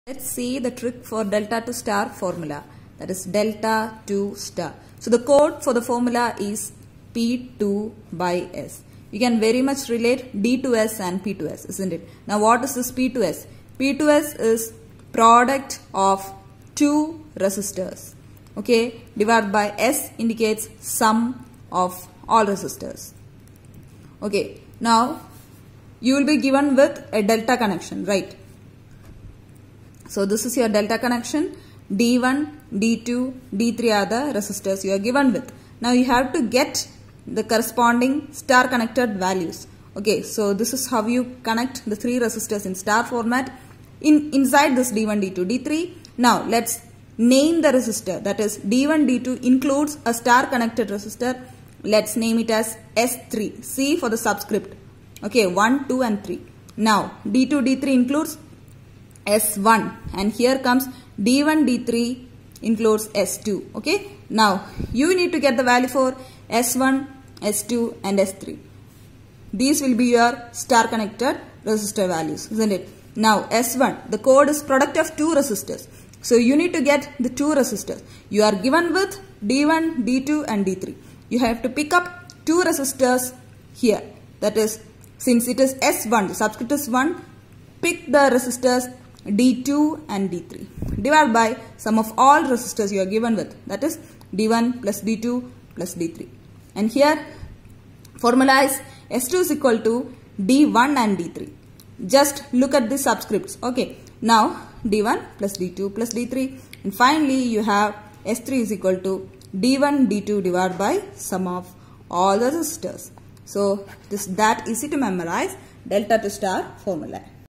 Let's see the trick for delta to star formula, that is delta to star. So the code for the formula is P2 by S. You can very much relate D to S and P to S, isn't it? Now what is this P to S? P to S is product of two resistors. Okay, divided by S indicates sum of all resistors. Okay, now you will be given with a delta connection, right? So this is your delta connection. D1, D2, D3 are the resistors you are given with. Now you have to get the corresponding star connected values. Okay, so this is how you connect the three resistors in star format inside this D1, D2, D3. Now let's name the resistor, that is D1, D2 includes a star connected resistor. Let's name it as S3. C for the subscript. Okay, 1, 2 and 3. Now D2, D3 includes S1 and here comes D1, D3 includes S2. Okay, now you need to get the value for S1, S2 and S3. These will be your star connected resistor values, isn't it? Now S1, the code is product of two resistors. So you need to get the two resistors. You are given with D1, D2 and D3. You have to pick up two resistors here. That is, since it is S1, the subscript is 1, pick the resistors D2 and D3. Divide by sum of all resistors you are given with. That is D1 plus D2 plus D3. And here formula is S2 is equal to D1 and D3. Just look at the subscripts. Okay. Now D1 plus D2 plus D3. And finally you have S3 is equal to D1 D2 divided by sum of all the resistors. So this that easy to memorize delta to star formula.